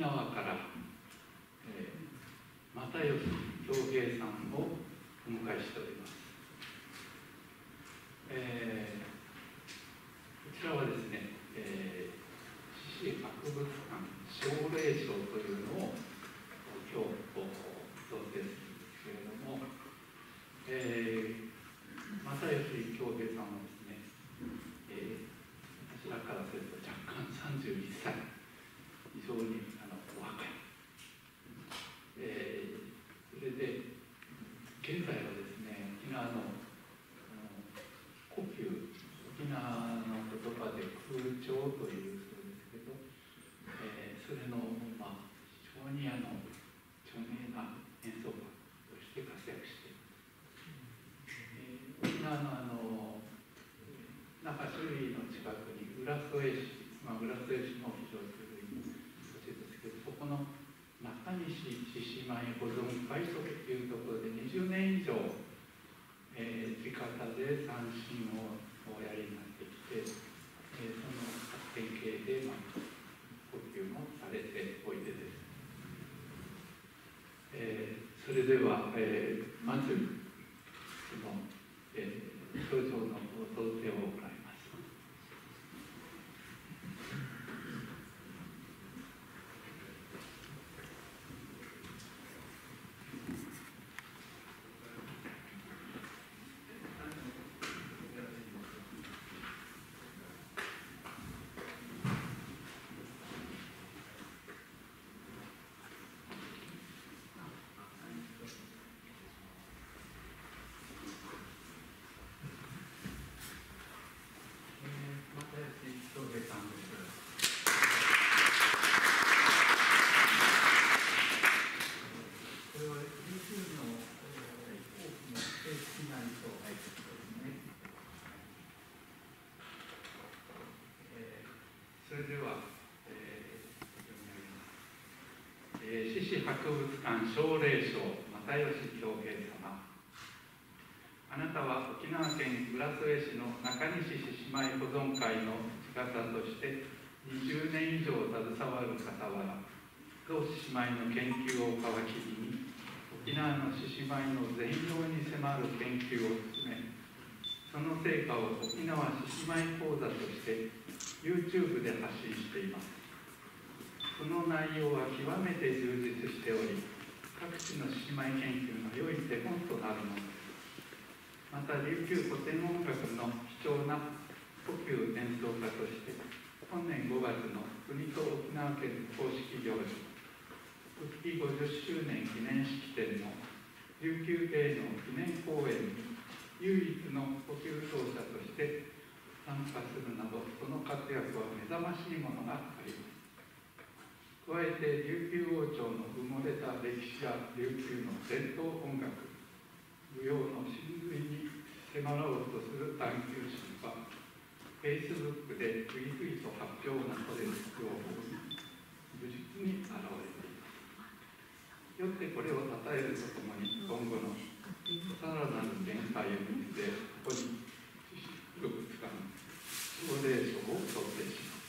縄から、又吉恭平さんをお迎えしております。こちらはですね、市博物館奨励賞というのを今日贈呈するんですけれども、又吉恭平さんはですね、私らからすると若干31歳、非常にお若い。それで現在はですね、沖縄の故宮、沖縄の言葉で空調というそうですけど、それの、非常に著名な演奏家として活躍しています。沖縄の中州里の近くに浦添市、浦添市の非常に古い土地ですけど、そこの中西獅子舞保存会というところで20年以上、地方で三線をおやりになってきて、その発展系で、呼吸もされておいでです。それでは、まずその、症状の贈呈を行います。それでは、市市博物館奨励賞又吉恭平様。あなたは沖縄県浦添市の中西獅子舞保存会の方として20年以上携わる傍ら、同獅子舞の研究を皮切りに沖縄の獅子舞の全容に迫る研究を進め、その成果を沖縄獅子舞講座として YouTube で発信しています。その内容は極めて充実しており、各地の獅子舞研究の良い手本となるものです。また琉球古典音楽の貴重な故宮演奏家として、本年5月の国と沖縄県の公式行事、復帰50周年記念式典の琉球芸能記念公演に唯一の故宮奏者として参加するなど、その活躍は目覚ましいものがあります。加えて琉球王朝の埋もれた歴史や琉球の伝統音楽、舞踊の真髄に迫ろうとする探求心は、Facebook で次々と発表なされる情報に如実に現れています。よってこれを称えるとともに、今後のさらなる展開を見て、ここに博物館奨励賞を贈呈します。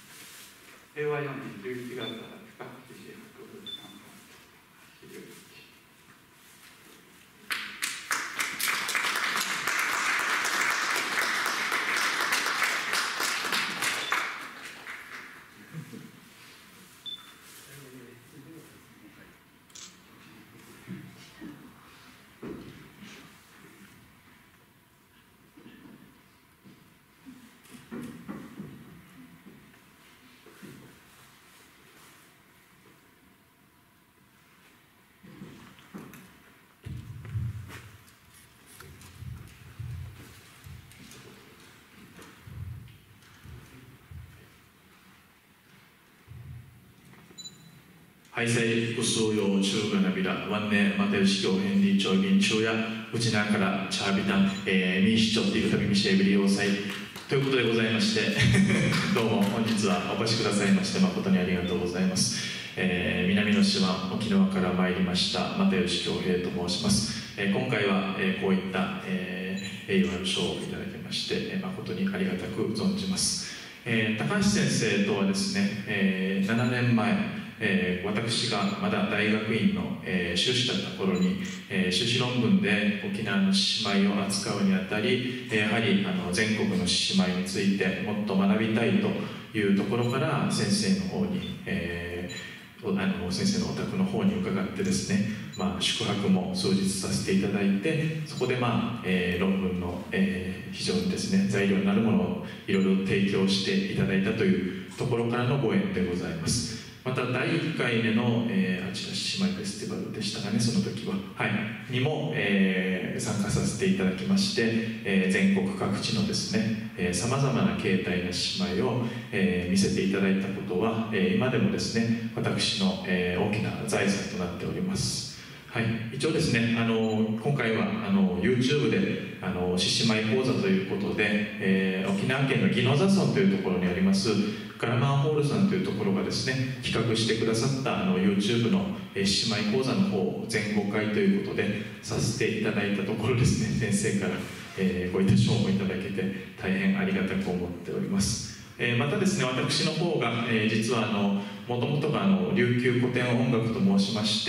平和4年11月20日、市博物館資料1。 廃線うすうよう中がなびらワンネマテウシ教変理長銀中やうちなからチャービタン民主庁っていう旅見シェーブリ要塞ということでございましてどうも本日はお越しくださいまして誠にありがとうございます。南の島沖縄から参りました又吉恭平と申します。今回はこういった栄誉ある賞をいただきまして誠にありがたく存じます。高橋先生とはですね7年前私がまだ大学院の、修士だった頃に、修士論文で沖縄の獅子舞を扱うにあたり、やはり全国の獅子舞についてもっと学びたいというところから先生の方に、先生のお宅の方に伺ってですね、宿泊も数日させていただいて、そこで、論文の、非常にですね材料になるものをいろいろ提供していただいたというところからのご縁でございます。また第1回目の、あちら獅子舞フェスティバルでしたかね、その時は、にも、参加させていただきまして、全国各地のですねさまざまな形態の獅子舞を、見せていただいたことは、今でもですね私の、大きな財産となっております。一応ですね、今回はYouTube で獅子舞講座ということで、沖縄県の宜野座村というところにありますガラマンホールさんというところがですね企画してくださったYouTube の獅子舞講座の方を全5回ということでさせていただいたところですね、先生から、ごいたしもいただけて大変ありがたく思っております。またですね、私の方が、実はもともとが琉球古典音楽と申しまして、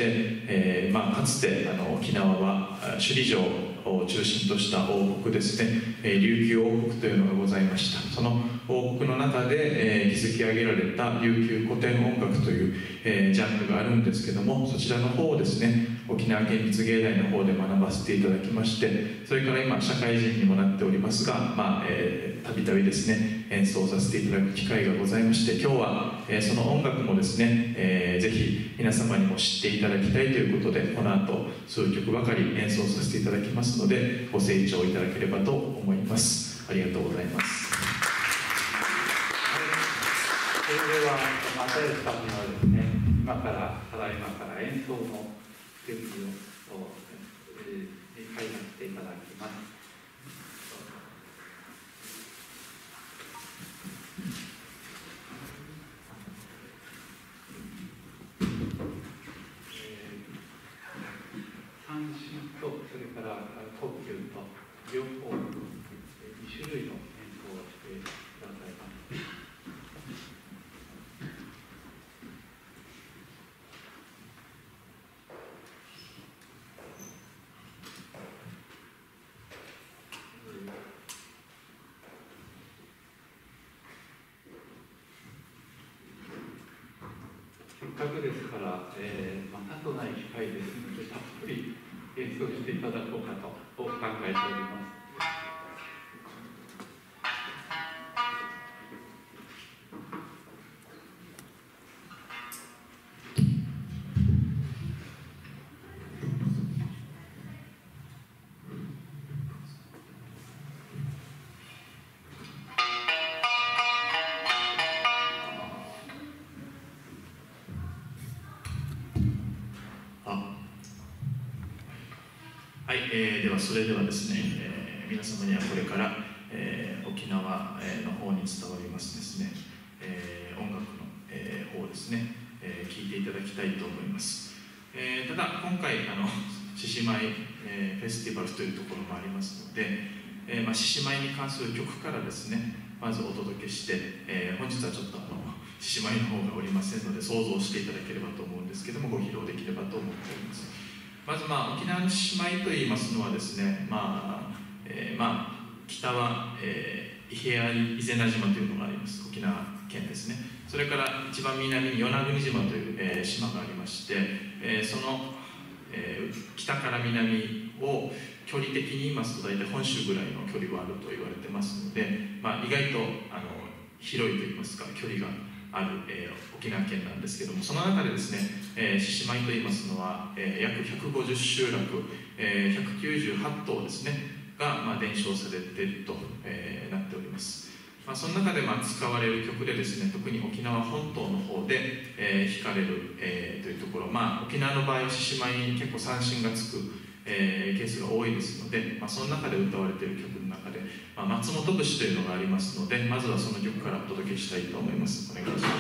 かつて沖縄は首里城を中心とした王国ですね、琉球王国というのがございました。その王国の中で、築き上げられた琉球古典音楽という、ジャンルがあるんですけども、そちらの方をですね沖縄県立芸大の方で学ばせていただきまして、それから今社会人にもなっておりますが、たびたびですね演奏させていただく機会がございまして、今日は、その音楽もですね、ぜひ皆様にも知っていただきたいということで、この後数曲ばかり演奏させていただきますのでご清聴いただければと思います。ありがとうございます。 それでは又吉さんにはですね、ただいまから演奏の準備を開発していただきます。三振とそれから呼吸と両方2種類の演奏をしてくださいます。せっかくですから、またとない機会ですので、たっぷり演奏していただこうかと考えております。 ではそれではですね、皆様にはこれから、沖縄の方に伝わりますですね、音楽の、方ですね、聴いていただきたいと思います。ただ今回獅子舞、フェスティバルというところもありますので、獅子舞に関する曲からですねまずお届けして、本日はちょっと獅子舞の方がおりませんので想像していただければと思うんですけども、ご披露できればと思っております。まず沖縄の獅子舞といいますのはですね、北は、伊平屋伊是名島というのがあります、沖縄県ですね。それから一番南に与那国島という、島がありまして、その、北から南を距離的に言いますと大体本州ぐらいの距離はあると言われてますので、意外と広いといいますか距離がある、沖縄県なんですけども、その中でですね獅子舞といいますのは、約150集落、198棟ですねが、伝承されていると、なっております。その中で使われる曲でですね、特に沖縄本島の方で、弾かれる、というところ、沖縄の場合は獅子舞に結構三振がつく、ケースが多いですので、その中で歌われている曲の中で、松本節というのがありますので、まずはその曲からお届けしたいと思います。お願いします。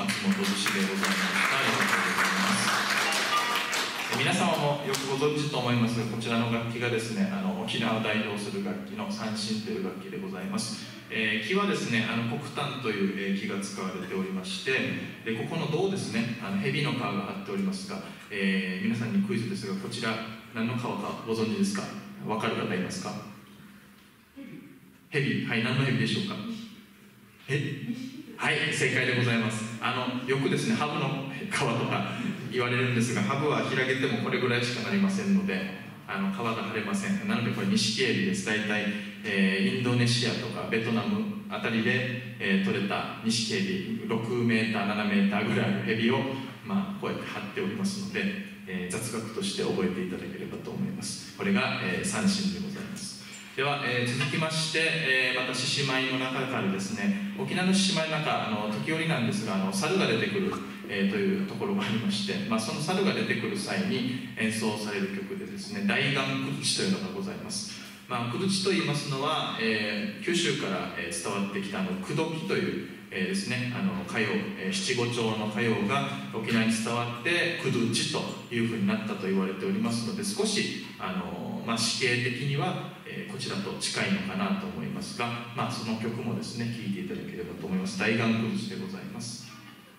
松本節でございました。ありがとうございます。皆様もよくご存知と思いますが、こちらの楽器がですね、沖縄を代表する楽器の三線という楽器でございます。木はですね、黒炭という木が使われておりまして、でここの銅ですね、蛇の皮が張っておりますが、皆さんにクイズですが、こちら何の皮かご存知ですか？分かる方いますか？蛇、はい、何の蛇でしょうか？はい、正解でございます。よくですね、ハブの皮とか言われるんですが、ハブは開けてもこれぐらいしかなりませんので、皮が張れません。なのでこれ錦エビです。大体、インドネシアとかベトナムあたりで、取れた錦エビ6メーター7メーターぐらいのエビを、こうやって張っておりますので、雑学として覚えていただければと思います。これが、三線でございます。では、続きまして、また獅子舞の中からですね、沖縄の獅子舞の中、時折なんですが猿が出てくる、というところがありまして、その猿が出てくる際に演奏される曲でですね、大願くずちというのがございます。くずちと言いますのは、九州から伝わってきた口説きという、ですね、歌謡、七五調の歌謡が沖縄に伝わってくずちというふうになったと言われておりますので、少し詞形的にはこちらと近いのかなと思いますが、その曲もですね、聴いていただければと思います。大願くずちでございます。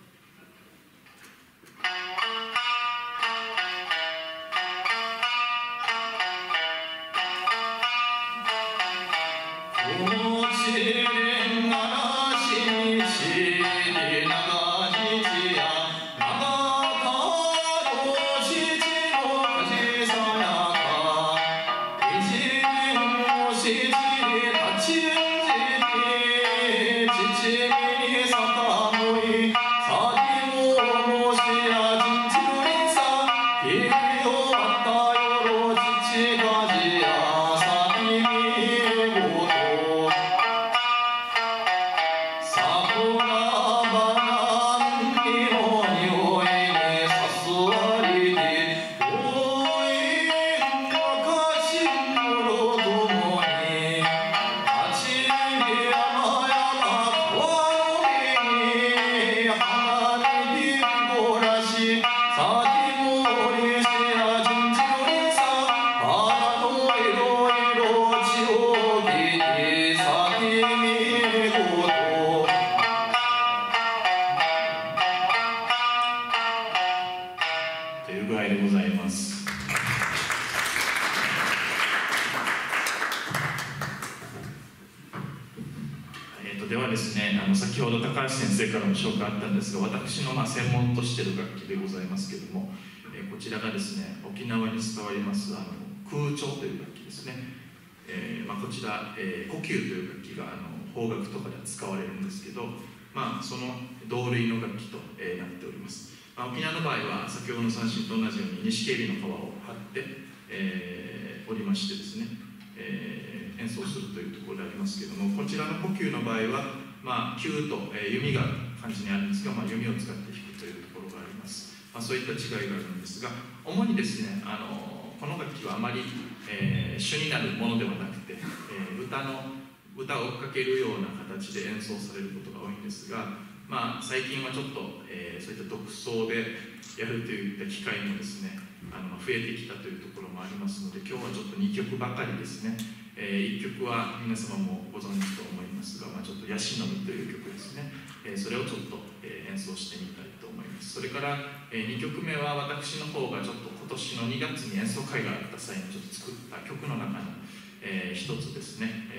先ほど高橋先生からも紹介あったんですが、私の専門としている楽器でございますけれども、こちらがですね、沖縄に伝わります空調という楽器ですね。こちら、呼吸という楽器が邦楽とかで使われるんですけど、その同類の楽器と、なっております。沖縄の場合は先ほどの三線と同じように錦エビの皮を張って、おりましてですね、演奏するというところでありますけれども、こちらの呼吸の場合はキューと、弓が漢字にあるんですが、弓を使って弾くというところがあります。そういった違いがあるんですが、主にですね、この楽器はあまり、主になるものではなくて、歌を追っかけるような形で演奏されることが多いんですが、最近はちょっと、そういった独奏でやるといった機会もですね、増えてきたというところもありますので、今日はちょっと2曲ばかりですね。1曲は皆様もご存知と思いますが、ちょっと「ヤシの実」という曲ですね。それをちょっと、演奏してみたいと思います。それから、2曲目は私の方がちょっと今年の2月に演奏会があった際にちょっと作った曲の中の、一つですね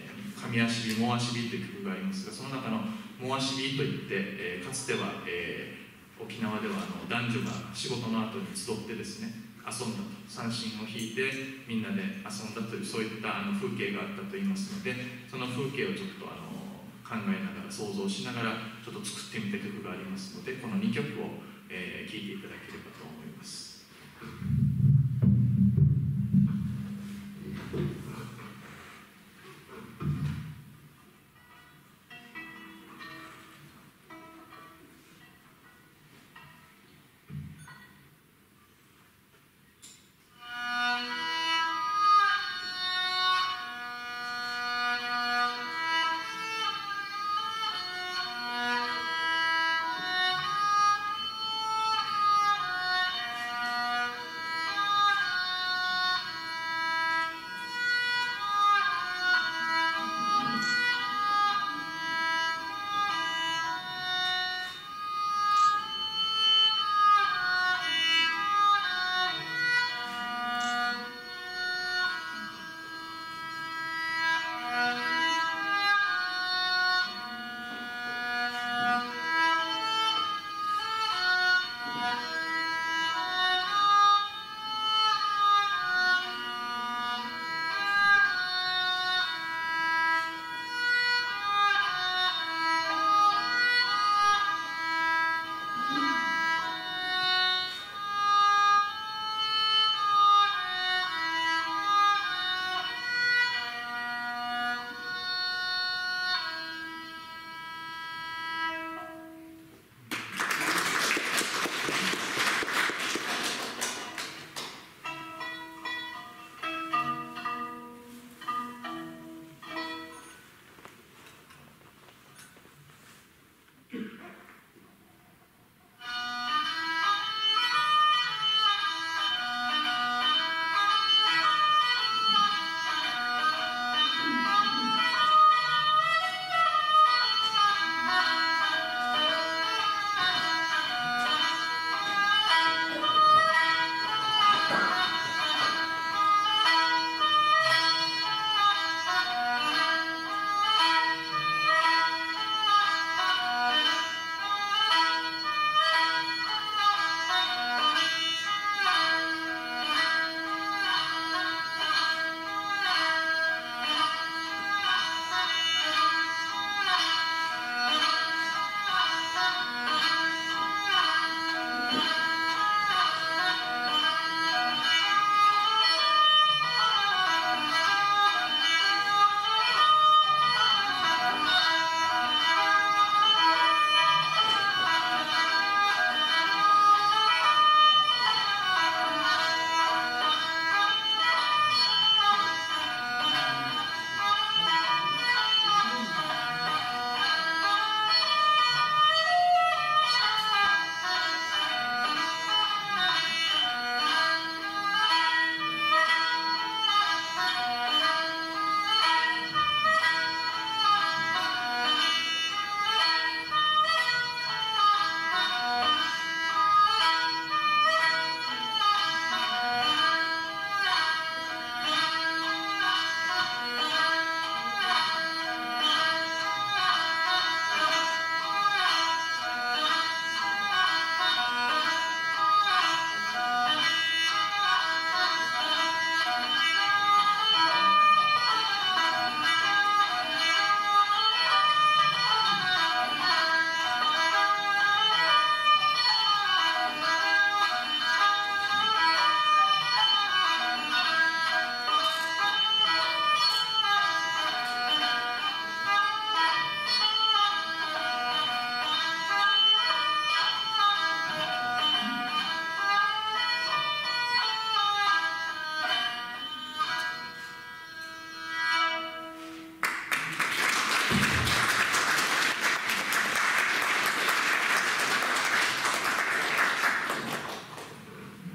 「上足火も足火」という曲がありますが、その中の「も足火」といって、かつては、沖縄では男女が仕事の後に集ってですね遊んだと、三線を弾いてみんなで遊んだという、そういった風景があったといいますので、その風景をちょっと考えながら想像しながらちょっと作ってみた曲がありますので、この2曲を聴いていただければと思います。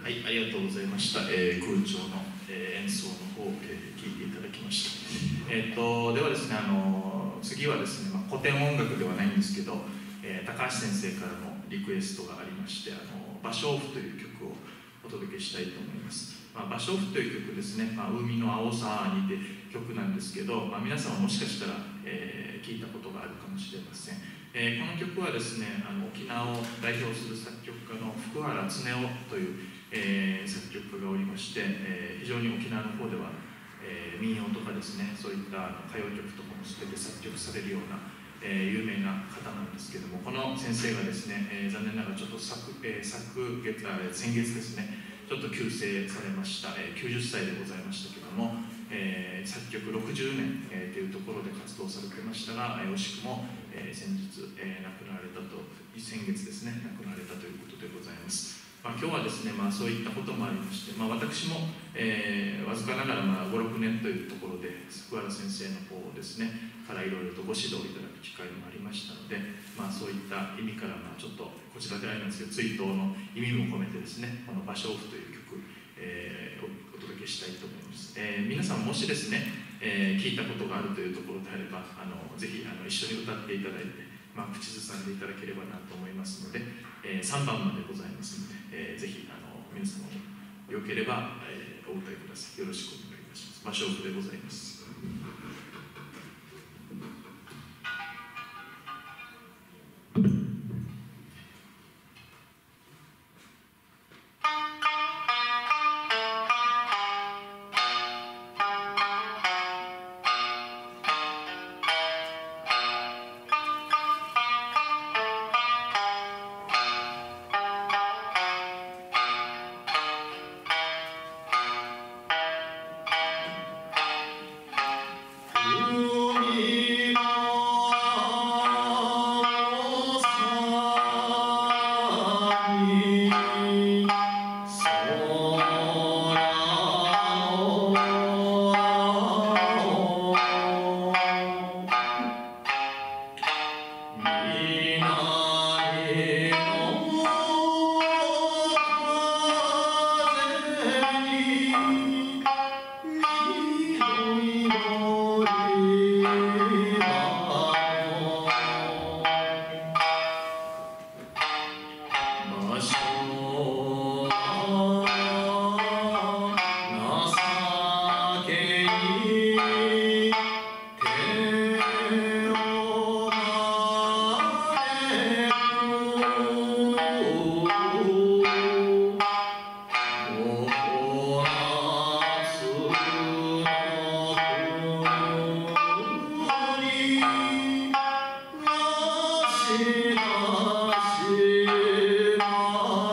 はい、ありがとうございました。空調の、演奏の方を、聞いていただきました。ではですね、次はですね、古典音楽ではないんですけど、高橋先生からのリクエストがありまして、芭蕉布という曲をお届けしたいと思います。芭蕉布という曲ですね、海の青さにて曲なんですけど、皆さんはもしかしたら、聞いたことがあるかもしれません。この曲はですね、沖縄を代表する作曲家の福原恒夫という、作曲家がおりまして、非常に沖縄の方では、民謡とかですね、そういった歌謡曲とかも全て作曲されるような、有名な方なんですけども、この先生がですね、残念ながらちょっと先月ですね、ちょっと急逝されました、90歳でございましたけども、作曲60年、というところで活動されてましたが、惜しくも、先日、亡くなられたと、先月ですね、亡くなられたということでございます。今日はですね、そういったこともありまして、私も、わずかながら5、6年というところで福原先生の方ですねからいろいろとご指導いただく機会もありましたので、そういった意味からちょっとこちらでありますけど追悼の意味も込めてですね、この芭蕉布という曲、お届けしたいと思います。皆さんもしですね、聞いたことがあるというところであればぜひ一緒に歌っていただいて、口ずさんでいただければなと思いますので、3番までございますので、ぜひ皆様もよければ、お歌いください。よろしくお願いいたします。芭蕉布でございます。 しなしな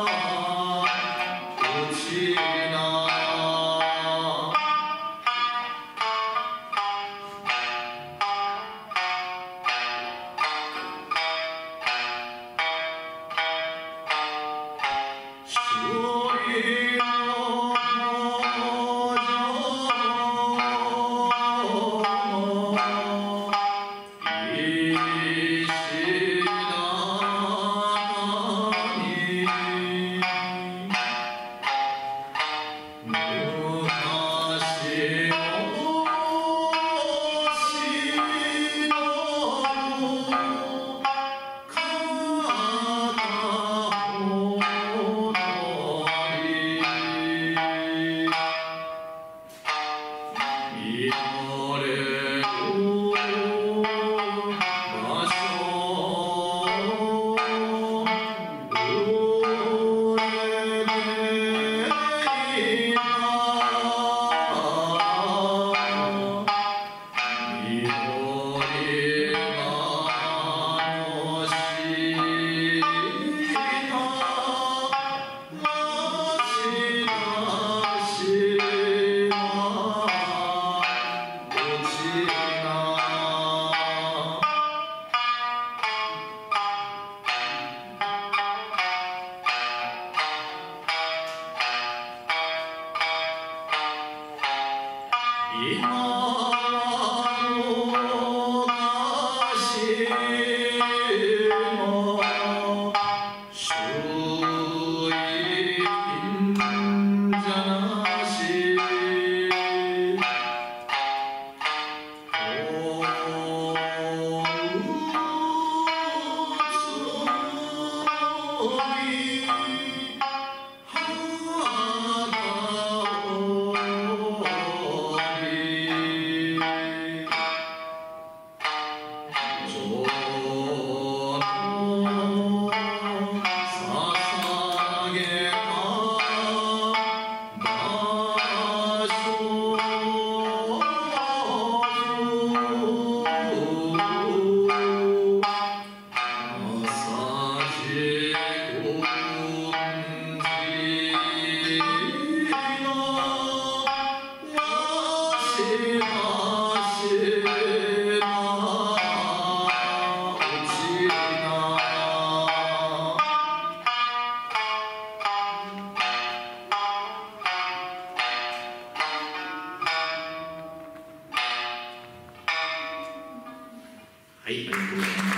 はい、ありがとうございます。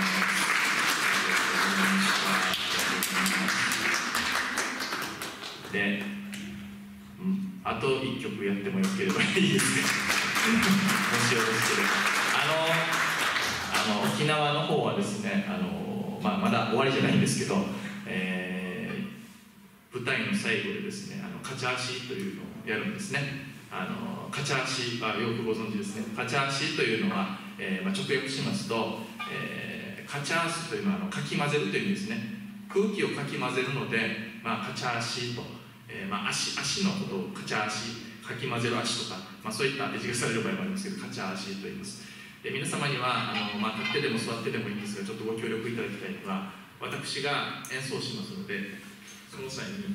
で、あと1曲やってもよければいいですか。もしよろしければ。沖縄の方はですね、まだ終わりじゃないんですけど、舞台の最後でですね、カチャーシというのをやるんですね。カチャーシはよくご存知ですね。カチャーシというのは、直訳しますと、カチャースというのはかき混ぜるという意味ですね。空気をかき混ぜるので、カチャーシと、足のことをカチャーシ、かき混ぜる足とか、そういった絵字がされる場合もありますけど、カチャーシと言います。で、皆様には立ってでも座ってでもいいんですが、ちょっとご協力いただきたいのは、私が演奏しますので、その際に、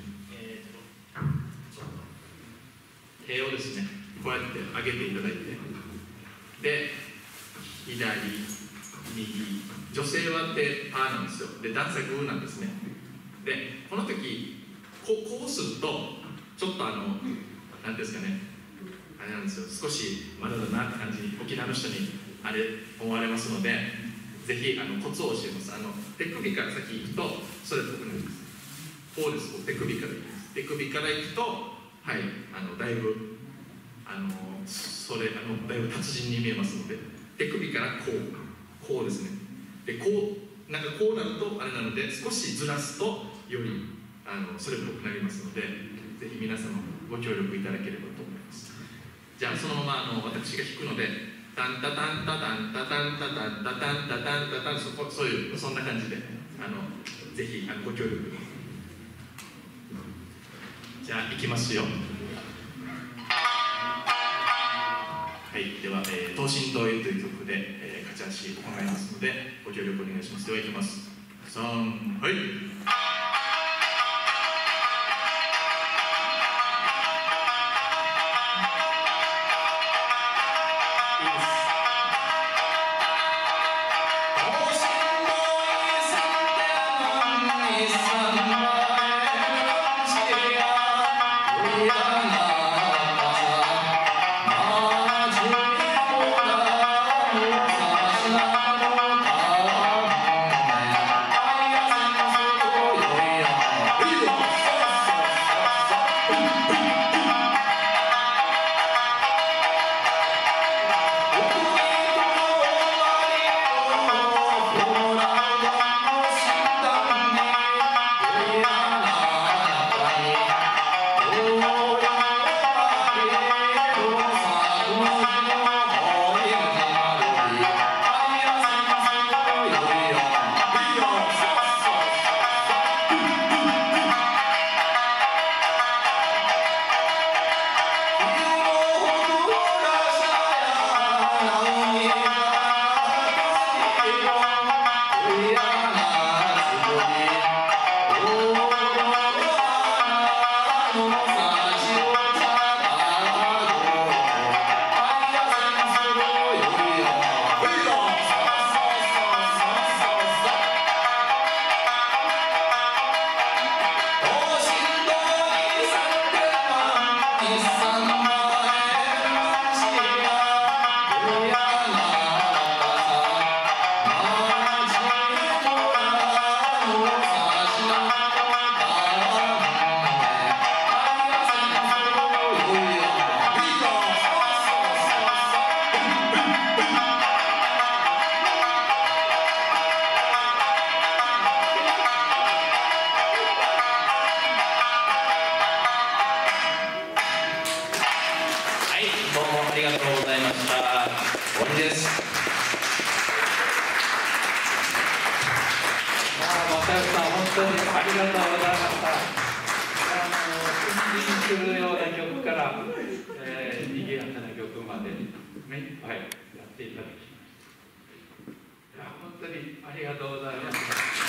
手をですね、こうやって上げていただいて、で、左、右、女性は手パーなんですよ。で、男性はグーなんですね。で、この時こうすると、ちょっとなんていうんですかね、あれなんですよ、少しまだだなって感じに沖縄の人に思われますので、ぜひコツを教えます。手首から先行くとそれっぽくなります。こうです。手首から行きます。手首から行くと、はい、だいぶだいぶ達人に見えますので、手首からこうですね。で、こうなるとあれなので、少しずらすとよりそれっぽくなりますので、ぜひ皆様ご協力いただければと思います。じゃあそのまま私が弾くので、タンタタンタタンタタンタタンタタンタタンタタン、そんな感じでぜひご協力。じゃあいきますよ。はい、では「東進東へ」という曲でカチャーシ行いますのでご協力お願いします。ではいきます。3、はい。「 又吉さん、本当にありがとうございました。するような曲から、賑やかな曲まで目いっぱいやっていただきました。本当にありがとうございました。